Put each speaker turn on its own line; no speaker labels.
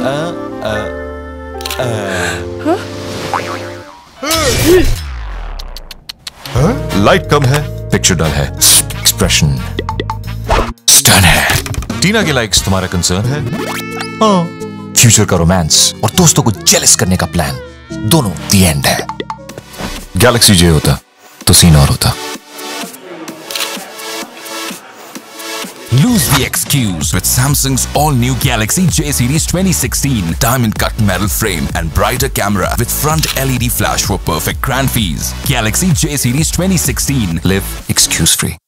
Light कम है, picture डल है, expression stun है। टीना के लाइक्स तुम्हारा कंसर्न है? हाँ। फ्यूचर का रोमांस और दोस्तों को जेलस करने का प्लान, दोनों दी एंड है। गैलेक्सी जे होता तो सीन और होता।
Lose the excuse with Samsung's all-new Galaxy JSeries 2016 diamond cut metal frame and brighter camera with front LED flash for perfect cran fees. Galaxy JSeries 2016.
Live excuse free.